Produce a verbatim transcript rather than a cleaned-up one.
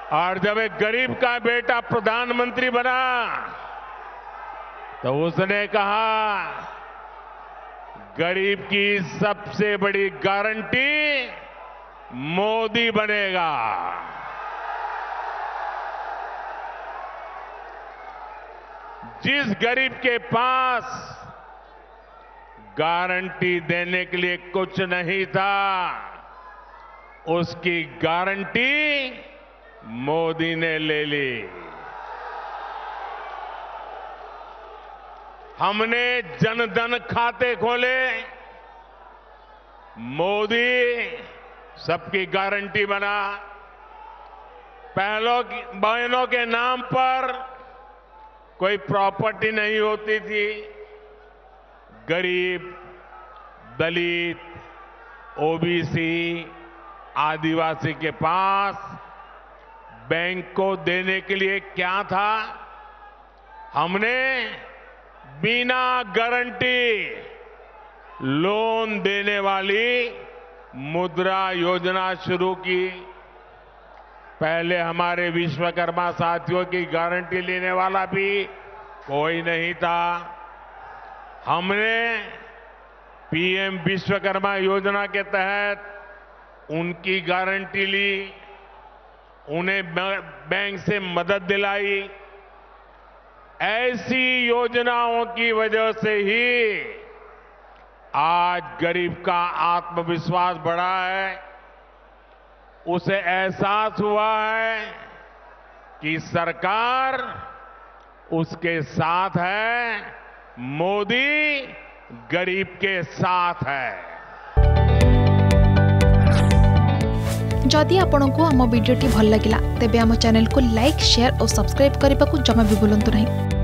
और जब एक गरीब का बेटा प्रधानमंत्री बना तो उसने कहा गरीब की सबसे बड़ी गारंटी मोदी बनेगा। जिस गरीब के पास गारंटी देने के लिए कुछ नहीं था, उसकी गारंटी मोदी ने ले ली। हमने जनधन खाते खोले, मोदी सबकी गारंटी बना। पहलों की बहनों के नाम पर कोई प्रॉपर्टी नहीं होती थी। गरीब, दलित, ओबीसी, आदिवासी के पास बैंक को देने के लिए क्या था? हमने बिना गारंटी लोन देने वाली मुद्रा योजना शुरू की। पहले हमारे विश्वकर्मा साथियों की गारंटी लेने वाला भी कोई नहीं था। हमने पीएम विश्वकर्मा योजना के तहत उनकी गारंटी ली, उन्हें बैंक से मदद दिलाई। ऐसी योजनाओं की वजह से ही आज गरीब का आत्मविश्वास बढ़ा है। उसे एहसास हुआ है कि सरकार उसके साथ है, मोदी गरीब के साथ है। जदि आपंक आम भिडी भल लगा तेब आम चैनल को लाइक, शेयर और सब्सक्राइब करने को जमा भी भूलु नहीं।